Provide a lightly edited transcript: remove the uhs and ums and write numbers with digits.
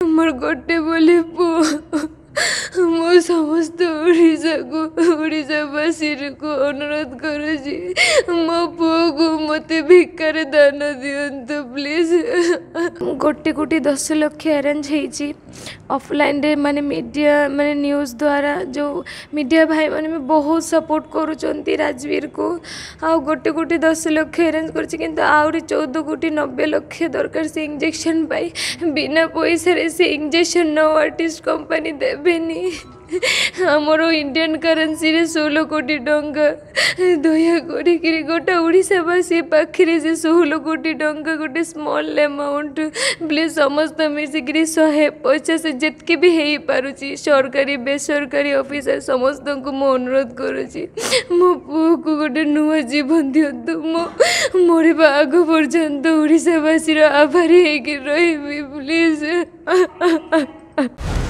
मोर गोटे बोले पु मो समस्त ओडावासी को अनुरोध करुची मो पुओ को मत भिकार दान दिंतु प्लीज। गोटे कोटी 10 लाख अरेंज होती ऑफलाइन रे माने मीडिया माने न्यूज़ द्वारा जो मीडिया भाई माने भी बहुत सपोर्ट करुँच राजवीर को आ गोटे कोटी 10 लाख अरेंज कर आहरी 14 कोटी 90 लाख दरकार से इंजेक्शन पाई बिना पैसा से इंजेक्शन नो आर्टिस्ट कंपनी देवेनी आमर इंडियन करेन्सी रे 16 कोटी टंका दया कर गोटा ओडावासी पाखे से 16 कोटी टंका गोटे स्मॉल अमाउंट प्लीज समस्त मिसिक 150 जितके भी हो पारुची सरकारी बेसरकारी ऑफिसर समस्त को मो अनुरोध करुची मो पुओ को गोटे नुआ जीवन दिंतु मरवा आग पर्यंत ओडावासी आभारी होकर रही प्लीज।